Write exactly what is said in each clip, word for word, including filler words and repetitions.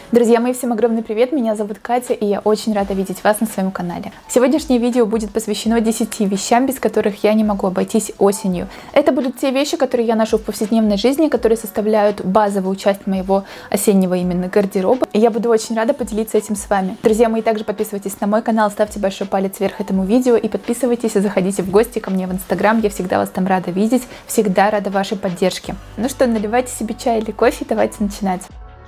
Друзья мои, всем огромный привет, меня зовут Катя, и я очень рада видеть вас на своем канале. Сегодняшнее видео будет посвящено десяти вещам, без которых я не могу обойтись осенью. Это будут те вещи, которые я ношу в повседневной жизни, которые составляют базовую часть моего осеннего именно гардероба, и я буду очень рада поделиться этим с вами. Друзья мои, также подписывайтесь на мой канал, ставьте большой палец вверх этому видео и подписывайтесь и заходите в гости ко мне в Инстаграм, я всегда вас там рада видеть, всегда рада вашей поддержке. Ну что, наливайте себе чай или кофе, давайте начинать.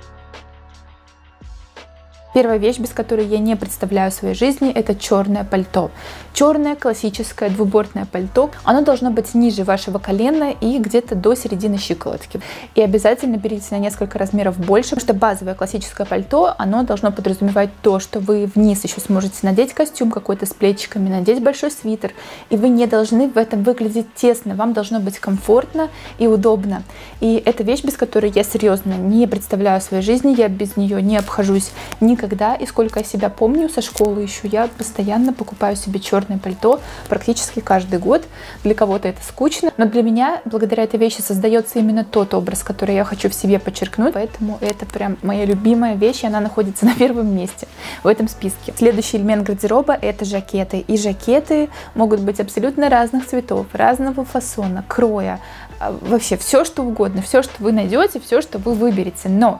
Первая вещь, без которой я не представляю своей жизни, это черное пальто. Черное классическое двубортное пальто. Оно должно быть ниже вашего колена и где-то до середины щиколотки. И обязательно берите на несколько размеров больше, потому что базовое классическое пальто, оно должно подразумевать то, что вы вниз еще сможете надеть костюм какой-то с плечиками, надеть большой свитер. И вы не должны в этом выглядеть тесно. Вам должно быть комфортно и удобно. И это вещь, без которой я серьезно не представляю своей жизни. Я без нее не обхожусь никогда. Когда и сколько я себя помню со школы еще, я постоянно покупаю себе черное пальто практически каждый год. Для кого-то это скучно, но для меня благодаря этой вещи создается именно тот образ, который я хочу в себе подчеркнуть. Поэтому это прям моя любимая вещь, и она находится на первом месте в этом списке. Следующий элемент гардероба — это жакеты. И жакеты могут быть абсолютно разных цветов, разного фасона, кроя. Вообще все, что угодно, все, что вы найдете, все, что вы выберете. Но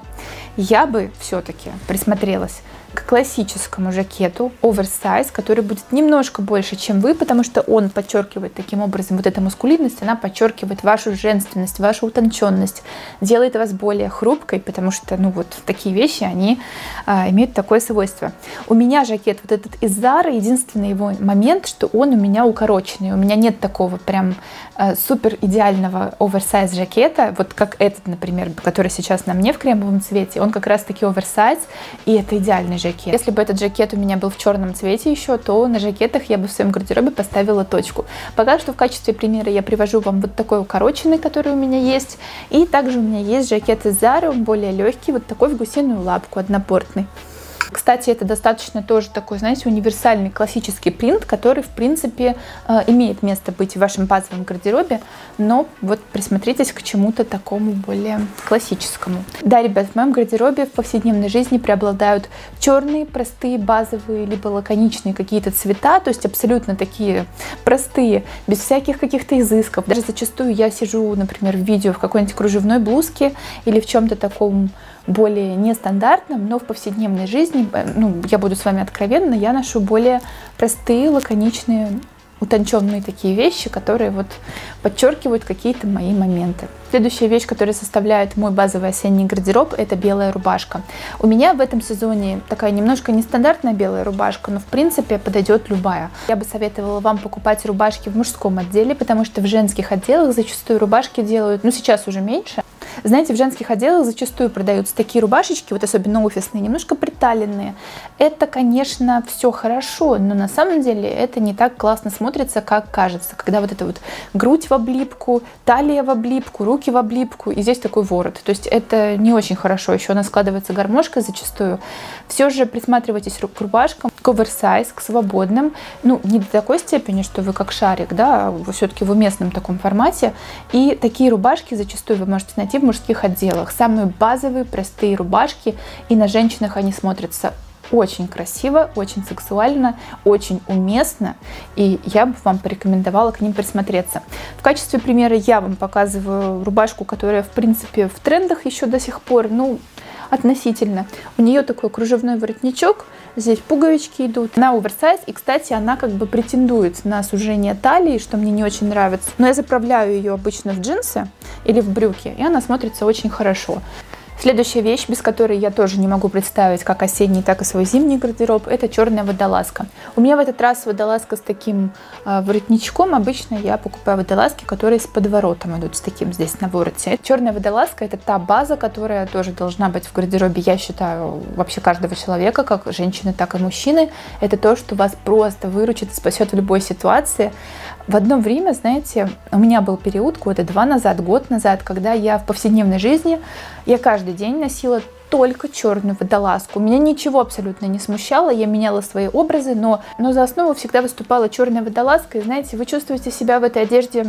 я бы все-таки присмотрелась к классическому жакету оверсайз, который будет немножко больше, чем вы, потому что он подчеркивает таким образом вот эту мускулинность, она подчеркивает вашу женственность, вашу утонченность, делает вас более хрупкой, потому что, ну вот, такие вещи, они а, имеют такое свойство. У меня жакет вот этот из Zara, единственный его момент, что он у меня укороченный, у меня нет такого прям а, супер идеального оверсайз жакета, вот как этот, например, который сейчас на мне в кремовом цвете, он как раз таки оверсайз, и это идеальный жакет. Если бы этот жакет у меня был в черном цвете еще, то на жакетах я бы в своем гардеробе поставила точку. Пока что в качестве примера я привожу вам вот такой укороченный, который у меня есть. И также у меня есть жакет из Zara, он более легкий, вот такой в гусиную лапку, однопортный. Кстати, это достаточно тоже такой, знаете, универсальный классический принт, который, в принципе, имеет место быть в вашем базовом гардеробе, но вот присмотритесь к чему-то такому более классическому. Да, ребят, в моем гардеробе в повседневной жизни преобладают черные, простые, базовые, либо лаконичные какие-то цвета, то есть абсолютно такие простые, без всяких каких-то изысков. Даже зачастую я сижу, например, в видео в какой-нибудь кружевной блузке или в чем-то таком более нестандартным, но в повседневной жизни, ну, я буду с вами откровенна, я ношу более простые, лаконичные, утонченные такие вещи, которые вот подчеркивают какие-то мои моменты. Следующая вещь, которая составляет мой базовый осенний гардероб, это белая рубашка. У меня в этом сезоне такая немножко нестандартная белая рубашка, но в принципе подойдет любая. Я бы советовала вам покупать рубашки в мужском отделе, потому что в женских отделах зачастую рубашки делают, ну сейчас уже меньше. Знаете, в женских отделах зачастую продаются такие рубашечки, вот особенно офисные, немножко приталенные. Это, конечно, все хорошо, но на самом деле это не так классно смотрится, как кажется. Когда вот эта вот грудь в облипку, талия в облипку, руки в облипку, и здесь такой ворот. То есть это не очень хорошо, еще она складывается гармошкой зачастую. Все же присматривайтесь к рубашкам, к оверсайз, к свободным. Ну, не до такой степени, что вы как шарик, да, вы все-таки в уместном таком формате. И такие рубашки зачастую вы можете найти в мужских отделах. Самые базовые, простые рубашки, и на женщинах они смотрятся очень красиво, очень сексуально, очень уместно, и я бы вам порекомендовала к ним присмотреться. В качестве примера я вам показываю рубашку, которая в принципе в трендах еще до сих пор, ну, относительно. У нее такой кружевной воротничок, здесь пуговички идут, она оверсайз, и, кстати, она как бы претендует на сужение талии, что мне не очень нравится, но я заправляю ее обычно в джинсы или в брюки, и она смотрится очень хорошо. Следующая вещь, без которой я тоже не могу представить как осенний, так и свой зимний гардероб, это черная водолазка. У меня в этот раз водолазка с таким э, воротничком. Обычно я покупаю водолазки, которые с подворотом идут, с таким здесь на вороте. Черная водолазка — это та база, которая тоже должна быть в гардеробе, я считаю, вообще каждого человека, как женщины, так и мужчины. Это то, что вас просто выручит и спасет в любой ситуации. В одно время, знаете, у меня был период года два назад, год назад, когда я в повседневной жизни, я каждый день носила только черную водолазку. Меня ничего абсолютно не смущало, я меняла свои образы, но, но за основу всегда выступала черная водолазка. И знаете, вы чувствуете себя в этой одежде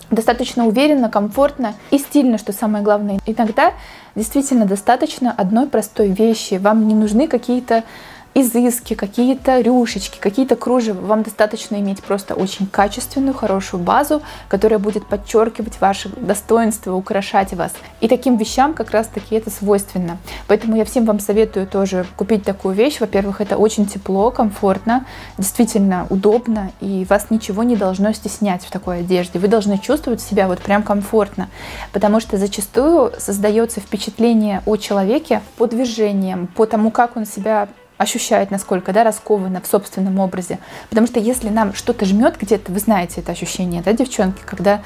достаточно уверенно, комфортно и стильно, что самое главное. Иногда действительно достаточно одной простой вещи. Вам не нужны какие-то изыски, какие-то рюшечки, какие-то кружева. Вам достаточно иметь просто очень качественную, хорошую базу, которая будет подчеркивать ваши достоинства, украшать вас. И таким вещам как раз-таки это свойственно. Поэтому я всем вам советую тоже купить такую вещь. Во-первых, это очень тепло, комфортно, действительно удобно, и вас ничего не должно стеснять в такой одежде. Вы должны чувствовать себя вот прям комфортно, потому что зачастую создается впечатление о человеке по движениям, по тому, как он себя ощущает, насколько, да, раскованно в собственном образе. Потому что если нам что-то жмет где-то, вы знаете это ощущение, да, девчонки, когда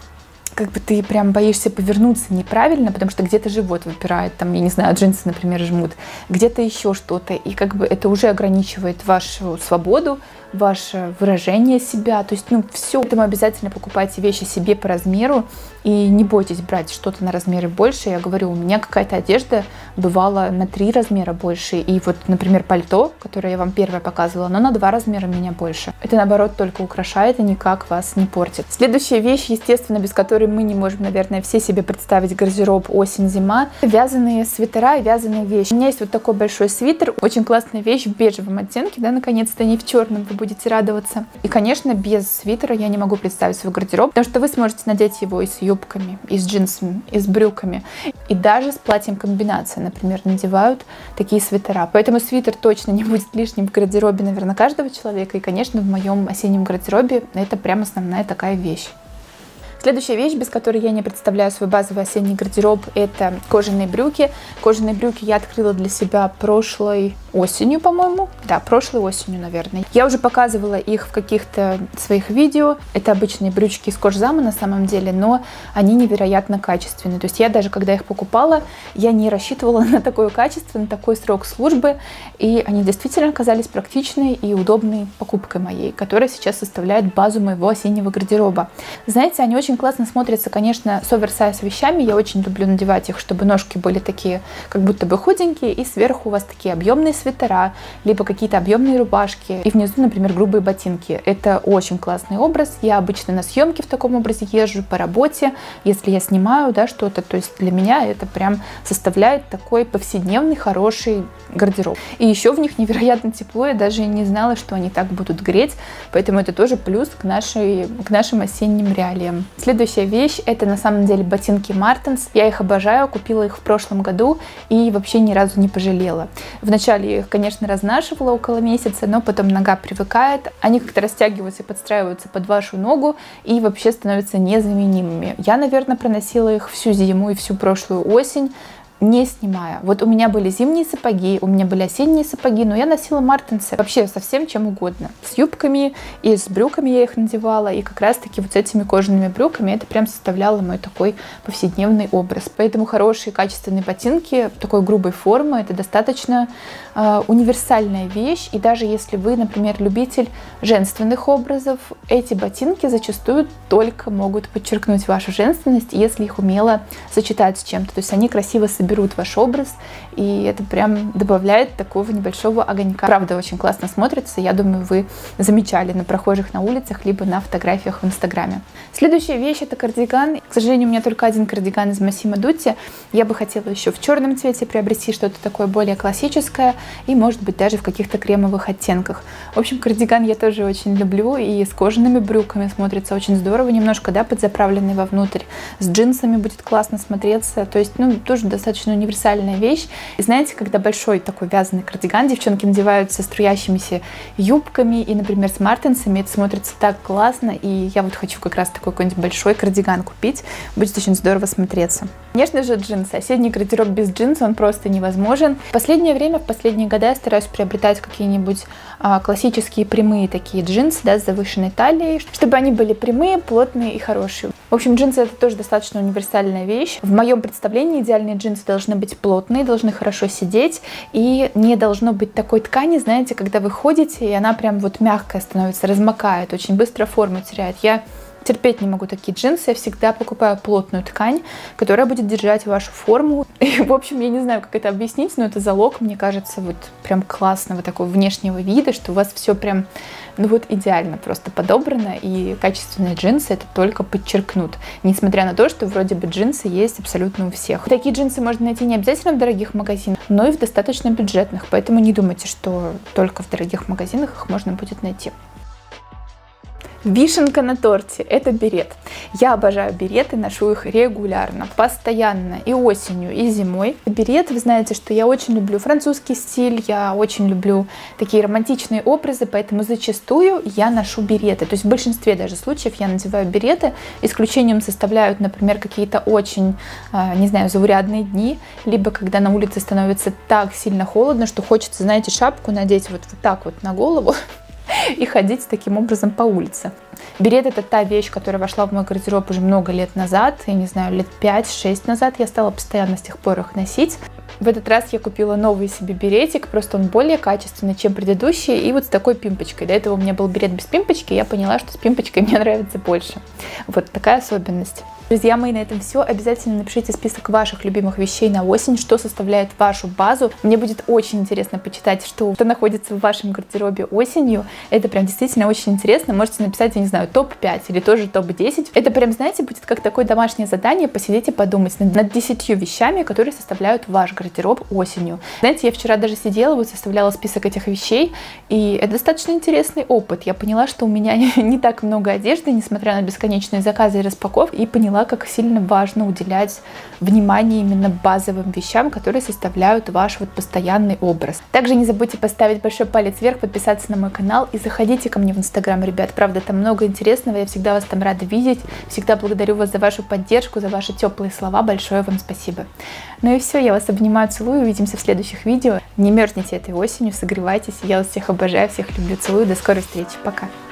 как бы ты прям боишься повернуться неправильно, потому что где-то живот выпирает, там, я не знаю, джинсы, например, жмут, где-то еще что-то, и как бы это уже ограничивает вашу свободу, ваше выражение себя, то есть, ну, все. Поэтому обязательно покупайте вещи себе по размеру и не бойтесь брать что-то на размеры больше. Я говорю, у меня какая-то одежда бывала на три размера больше, и вот, например, пальто, которое я вам первое показывала, оно на два размера у меня больше. Это, наоборот, только украшает и никак вас не портит. Следующая вещь, естественно, без которой мы не можем, наверное, все себе представить гардероб осень-зима, вязаные свитера и вязаные вещи. У меня есть вот такой большой свитер, очень классная вещь в бежевом оттенке, да, наконец-то не в черном, вы будете радоваться. И, конечно, без свитера я не могу представить свой гардероб, потому что вы сможете надеть его и с юбками, и с джинсами, и с брюками, и даже с платьем комбинация, например, надевают такие свитера. Поэтому свитер точно не будет лишним в гардеробе, наверное, каждого человека. И, конечно, в моем осеннем гардеробе это прям основная такая вещь. Следующая вещь, без которой я не представляю свой базовый осенний гардероб, это кожаные брюки. Кожаные брюки я открыла для себя прошлой осенью, по-моему. Да, прошлой осенью, наверное. Я уже показывала их в каких-то своих видео. Это обычные брючки из кожзама на самом деле, но они невероятно качественные. То есть я даже, когда их покупала, я не рассчитывала на такое качество, на такой срок службы. И они действительно оказались практичной и удобной покупкой моей, которая сейчас составляет базу моего осеннего гардероба. Знаете, они очень Очень классно смотрятся, конечно, с оверсайз вещами. Я очень люблю надевать их, чтобы ножки были такие, как будто бы худенькие, и сверху у вас такие объемные свитера, либо какие-то объемные рубашки, и внизу, например, грубые ботинки. Это очень классный образ. Я обычно на съемки в таком образе езжу, по работе, если я снимаю, да, что-то. То есть для меня это прям составляет такой повседневный, хороший гардероб. И еще в них невероятно тепло. Я даже не знала, что они так будут греть, поэтому это тоже плюс к, нашей, к нашим осенним реалиям. Следующая вещь — это на самом деле ботинки Мартенс. Я их обожаю, купила их в прошлом году и вообще ни разу не пожалела. Вначале я их, конечно, разнашивала около месяца, но потом нога привыкает. Они как-то растягиваются и подстраиваются под вашу ногу и вообще становятся незаменимыми. Я, наверное, проносила их всю зиму и всю прошлую осень, не снимая. Вот у меня были зимние сапоги, у меня были осенние сапоги, но я носила мартенсы вообще со всем чем угодно. С юбками и с брюками я их надевала, и как раз-таки вот с этими кожаными брюками это прям составляло мой такой повседневный образ. Поэтому хорошие качественные ботинки такой грубой формы — это достаточно э, универсальная вещь, и даже если вы, например, любитель женственных образов, эти ботинки зачастую только могут подчеркнуть вашу женственность, если их умело сочетать с чем-то. То есть они красиво собираются, берут ваш образ, и это прям добавляет такого небольшого огонька. Правда, очень классно смотрится. Я думаю, вы замечали на прохожих на улицах, либо на фотографиях в Инстаграме. Следующая вещь — это кардиган. К сожалению, у меня только один кардиган из Massimo Dutti. Я бы хотела еще в черном цвете приобрести что-то такое более классическое, и, может быть, даже в каких-то кремовых оттенках. В общем, кардиган я тоже очень люблю, и с кожаными брюками смотрится очень здорово, немножко, да, подзаправленный вовнутрь. С джинсами будет классно смотреться. То есть, ну, тоже достаточно универсальная вещь. И знаете, когда большой такой вязаный кардиган, девчонки надевают со струящимися юбками и, например, с мартенсами, это смотрится так классно, и я вот хочу как раз такой какой-нибудь большой кардиган купить, будет очень здорово смотреться. Конечно же, джинсы. Осенний гардероб без джинсов, он просто невозможен. В последнее время, в последние годы я стараюсь приобретать какие-нибудь а, классические прямые такие джинсы, да, с завышенной талией, чтобы они были прямые, плотные и хорошие. В общем, джинсы — это тоже достаточно универсальная вещь. В моем представлении идеальные джинсы должны быть плотные, должны хорошо сидеть, и не должно быть такой ткани, знаете, когда вы ходите, и она прям вот мягкая становится, размокает, очень быстро форму теряет. Я Терпеть не могу такие джинсы, я всегда покупаю плотную ткань, которая будет держать вашу форму. И, в общем, я не знаю, как это объяснить, но это залог, мне кажется, вот прям классного такого внешнего вида, что у вас все прям, ну вот идеально просто подобрано, и качественные джинсы это только подчеркнут, несмотря на то, что вроде бы джинсы есть абсолютно у всех. Такие джинсы можно найти не обязательно в дорогих магазинах, но и в достаточно бюджетных, поэтому не думайте, что только в дорогих магазинах их можно будет найти. Вишенка на торте – это берет. Я обожаю береты, ношу их регулярно, постоянно, и осенью, и зимой. Берет, вы знаете, что я очень люблю французский стиль, я очень люблю такие романтичные образы, поэтому зачастую я ношу береты. То есть в большинстве даже случаев я надеваю береты. Исключением составляют, например, какие-то очень, не знаю, заурядные дни, либо когда на улице становится так сильно холодно, что хочется, знаете, шапку надеть вот, вот так вот на голову и ходить таким образом по улице. Берет — это та вещь, которая вошла в мой гардероб уже много лет назад, я не знаю, лет пять-шесть назад, я стала постоянно с тех пор их носить. В этот раз я купила новый себе беретик, просто он более качественный, чем предыдущий, и вот с такой пимпочкой. До этого у меня был берет без пимпочки, я поняла, что с пимпочкой мне нравится больше. Вот такая особенность. Друзья мои, на этом все. Обязательно напишите список ваших любимых вещей на осень, что составляет вашу базу. Мне будет очень интересно почитать, что, что находится в вашем гардеробе осенью. Это прям действительно очень интересно. Можете написать, я не знаю, топ пять или тоже топ десять. Это прям, знаете, будет как такое домашнее задание, посидеть и подумать над, над десятью вещами, которые составляют ваш гардероб осенью. Знаете, я вчера даже сидела, вот составляла список этих вещей, и это достаточно интересный опыт. Я поняла, что у меня не так много одежды, несмотря на бесконечные заказы и распаковки, и поняла, как сильно важно уделять внимание именно базовым вещам, которые составляют ваш вот постоянный образ. Также не забудьте поставить большой палец вверх, подписаться на мой канал и заходите ко мне в Инстаграм, ребят. Правда, там много интересного, я всегда вас там рада видеть. Всегда благодарю вас за вашу поддержку, за ваши теплые слова. Большое вам спасибо. Ну и все, я вас обнимаю, целую, увидимся в следующих видео. Не мерзните этой осенью, согревайтесь. Я вас всех обожаю, всех люблю, целую. До скорой встречи. Пока.